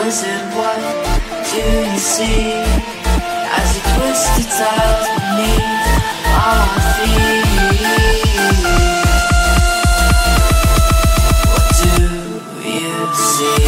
wizard, what do you see as you twist the tiles beneath our feet? What do you see?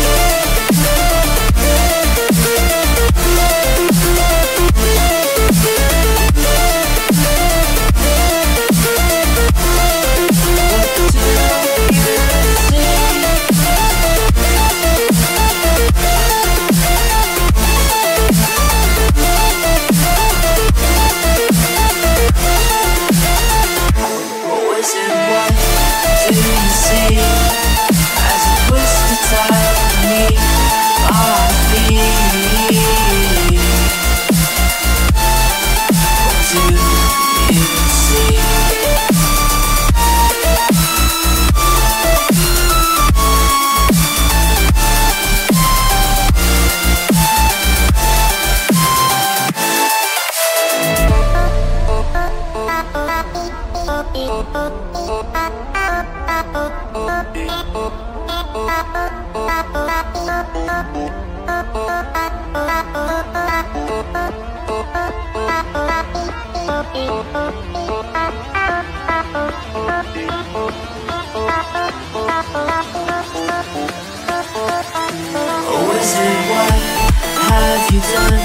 Oh, wizard, what have you done?